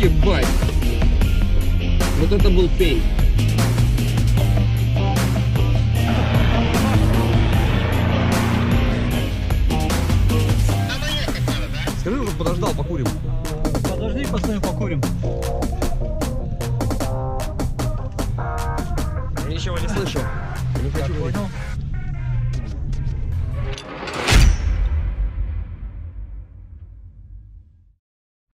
Ебать! Вот это был пей. Скажи, уже подождал, покурим. Подожди, постоим, покурим. Я ничего не слышу. Не хочу. Понял?